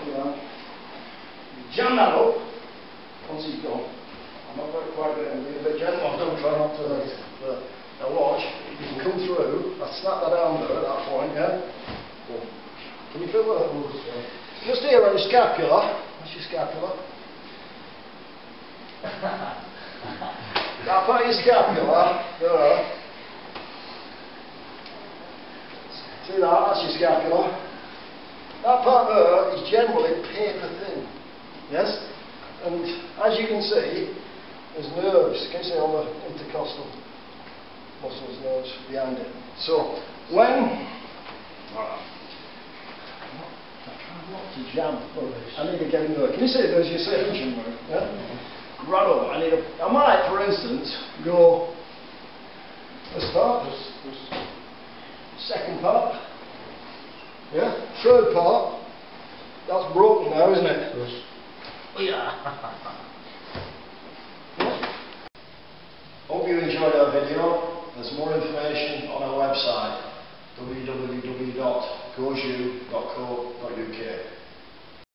behind. Jam that up once he's gone. I'm not quite going to be a bit gentle. Don't try not to hurt it. But now watch, you can come through. I snap that down there at that point, yeah? Can you feel that? Just here on your scapula. That's your scapula. That part of your scapula. There. See that? That's your scapula. That part there is generally paper thin. Yes? And as you can see, there's nerves. Can you see on the intercostal muscles, nerves behind it? So when I try not to jam, I need to get in there. Can you see there's your Seiunchin? Yeah? Right over. I might, for instance, go this part, second part, yeah, third part. That's broken now, isn't it? Yes. Yeah. Hope you enjoyed our video. There's more information on our website www.goju.co.uk.